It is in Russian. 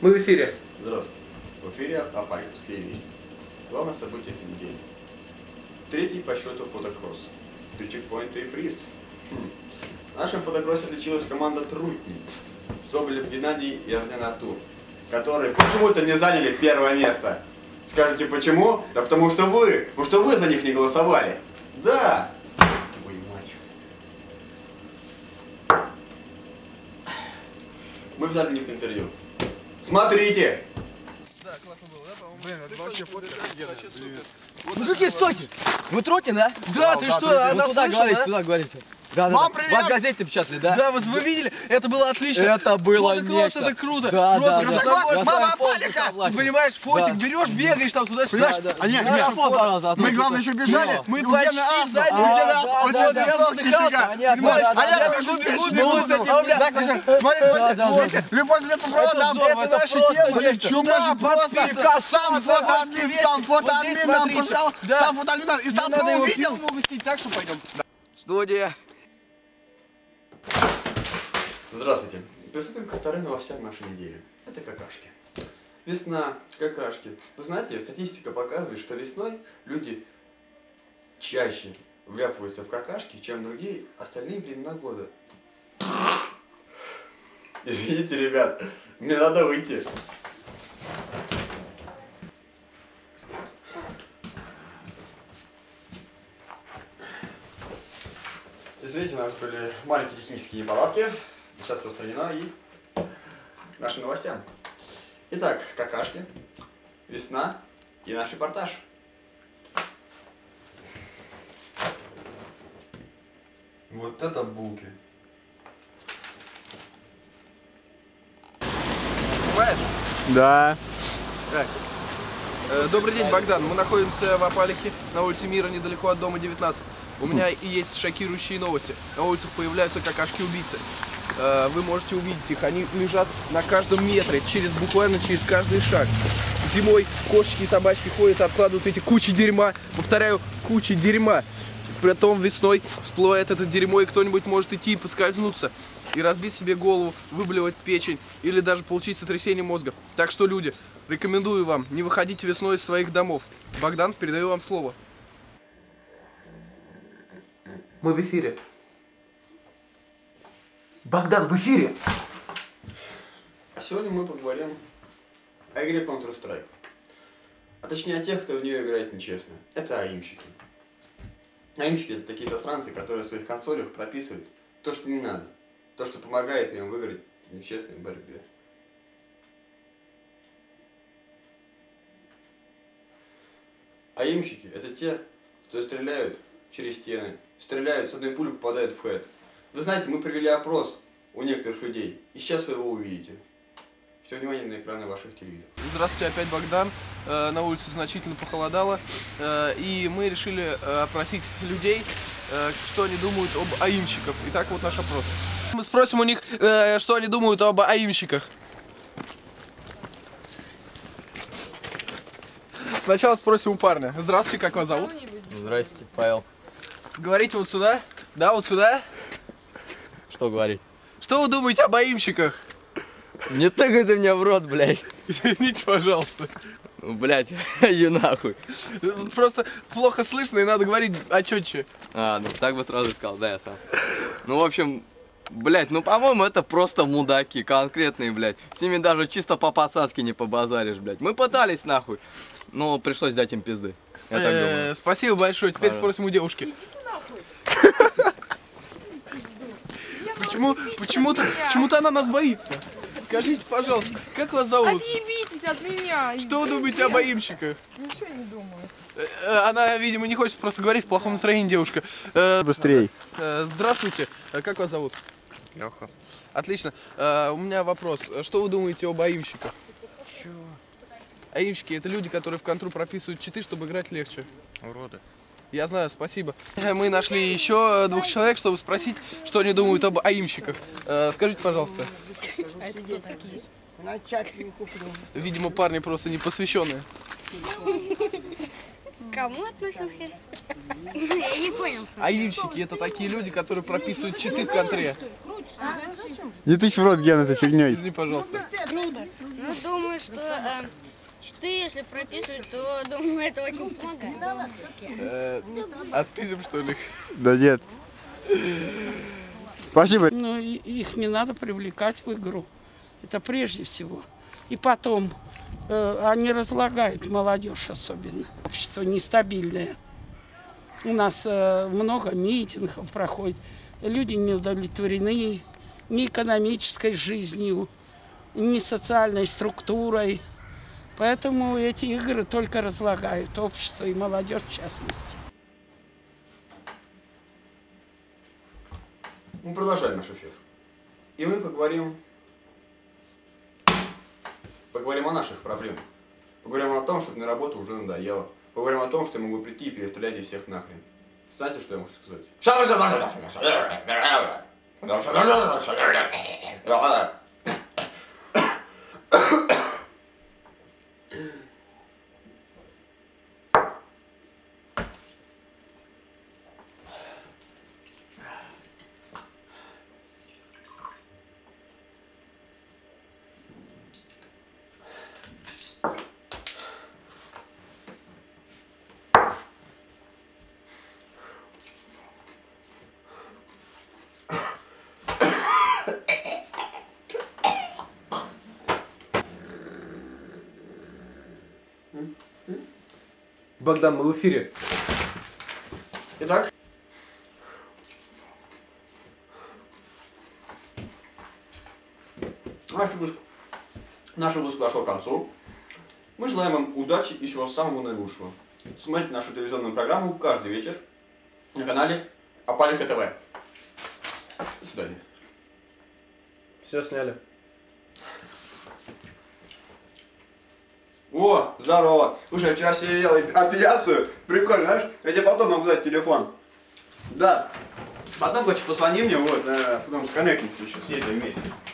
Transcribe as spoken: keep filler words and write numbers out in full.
Мы в эфире. Здравствуйте. В эфире Апариховские вести. Главное событие этой недели. Третий по счету фотокросс. Три чекпоинта и приз. Хм. В нашем фотокроссе отличилась команда Трутни. Соболев Геннадий и Орден Артур, которые почему-то не заняли первое место. Скажете почему? Да потому что вы, потому что вы за них не голосовали. Да. Ой, мать. Мы взяли у них интервью. Смотрите! Да, классно было, да, по-моему? Блин, это вообще фото офигенно. Мужики, стойте! Вы Трутни, да? Да, ты что, она Туда слышала, говорите, да? туда говорите. Да, да, Мам, да. привет! Вас в газете печатали, да? Да, вы, вы видели? Это было отлично. Это было Фотокросс, нечто. это круто. Да, Просто да, когда да. смотришь, Я с мама, вами полностью Апалиха! согласен. Понимаешь, фотик Да. берешь, бегаешь там туда-сюда. Да, да. А нет, Да, нет, фото, пожалуйста, мы ну, главное что-то. еще бежали. Ну. Мы у почти Гены Астма, сзади, у а, Гены да, Астма, да, он да, что-то да. делал, Задыхался, нифига. понятно, Понимаешь? да, да, А я да. бегу, бегу, Ну, бегу, вы с бегу. этим- А у меня так, смотри, смотри, Да, да, вот, да. любовь лет по проводам, здорово, это это наша просто тема, нечто. чума, Даже просто подписка, сам сам фотоадмин, вот сам здесь фотоадмин нам смотрите. послал, Да. сам фотоадмин, и Надо статку его увидел. пивом угостить, так что пойдем. Студия. Здравствуйте. Приступим ко вторым новостям нашей недели. Это какашки. Весна, какашки. Вы знаете, статистика показывает, что весной люди чаще вляпываются в какашки, чем в другие остальные времена года. Извините, ребят, мне надо выйти. Извините, у нас были маленькие технические неполадки. Сейчас все устранено и нашим новостям. Итак, какашки, весна и наш репортаж. Вот это булки. Понимаешь? Да. Так. Э, Добрый день, Богдан. Мы находимся в Апалихе, на улице Мира, недалеко от дома девятнадцать. У меня и есть шокирующие новости. На улицах появляются какашки-убийцы. Э, Вы можете увидеть их. Они лежат на каждом метре, через буквально через каждый шаг. Зимой кошечки и собачки ходят, откладывают эти кучи дерьма. Повторяю, кучи дерьма. Притом весной всплывает это дерьмо, и кто-нибудь может идти и поскользнуться, и разбить себе голову, выблевать печень, или даже получить сотрясение мозга. Так что, люди, рекомендую вам, не выходите весной из своих домов. Богдан, передаю вам слово. Мы в эфире. Богдан, в эфире. А сегодня мы поговорим о игре Counter-Strike. А точнее о тех, кто в нее играет нечестно. Это аимщики. Аимщики — это такие засранцы, которые в своих консолях прописывают то, что не надо. То, что помогает им выиграть в нечестной борьбе. Аимщики — это те, кто стреляют через стены, стреляют, с одной пули попадают в хэд. Вы знаете, мы провели опрос у некоторых людей, и сейчас вы его увидите. Все внимание на экраны ваших телевизоров. Здравствуйте, опять Богдан. Э, На улице значительно похолодало, э, и мы решили э, опросить людей, э, что они думают об аимщиках. Итак, вот наш опрос. Мы спросим у них, э, что они думают об аимщиках. Сначала спросим у парня. Здравствуйте, как вас зовут? Здрасте, Павел. Говорите вот сюда. Да, вот сюда. Что говорить? Что вы думаете об аимщиках? Не тыкай ты меня в рот, блядь. Извините, пожалуйста. Блядь, иди нахуй. Просто плохо слышно и надо говорить отчетче. А, ну так бы сразу сказал, да, я сам. Ну, в общем, блядь, ну, по-моему, это просто мудаки, конкретные, блядь. С ними даже чисто по-пацански не побазаришь, блядь. Мы пытались, нахуй, но пришлось дать им пизды. Я так думаю. Э, Спасибо большое. Теперь Ага. спросим у девушки. Почему, почему-то, почему-то она нас боится. Скажите, пожалуйста, как вас зовут? Отъебитесь от меня! Что вы думаете об аимщиках? Ничего не думаю. Э, Она, видимо, не хочет просто говорить в плохом настроении, девушка. Э, Быстрей. э, Здравствуйте. Э, Как вас зовут? Леха. Отлично. Э, У меня вопрос. Что вы думаете об аимщиках? Чего? Аимщики — это люди, которые в контру прописывают читы, чтобы играть легче. Уроды. Я знаю, спасибо. Мы нашли еще двух человек, чтобы спросить, что они думают об аимщиках. Э, Скажите, пожалуйста. А это кто такие? Видимо, парни просто не посвященные. К кому относимся? Я не понял. Аимщики — это такие люди, которые прописывают читы в контре. Не тычь в рот, Ген, этой фигней. Извини, пожалуйста. Ну, Ну, думаю, что э, ты, если прописывать, то, думаю, это очень помогает. Э, Отписим, что ли? Да нет. Спасибо. Ну, и- их не надо привлекать в игру. Это прежде всего. И потом, э, они разлагают молодежь особенно. Общество нестабильное. У нас э, много митингов проходит. Люди не удовлетворены ни экономической жизнью, ни социальной структурой. Поэтому эти игры только разлагают общество и молодежь в частности. Мы продолжаем наш эфир. И мы поговорим, поговорим о наших проблемах. Поговорим о том, что на работу уже надоело. Поговорим о том, что я могу прийти и перестрелять из всех нахрен. Знаете, что я могу сказать? Богдан, мы в эфире. Итак, наш выпуск, наш выпуск подошел к концу. Мы желаем вам удачи и всего самого наилучшего. Смотрите нашу телевизионную программу каждый вечер на канале Апалиха ТВ. До свидания. Все сняли. О, здорово. Слушай, я вчера сидел апелляцию. Прикольно, знаешь? Я тебе потом могу дать телефон. Да. Потом, короче, позвони мне, вот, э, потом сконнектимся еще, съездим вместе.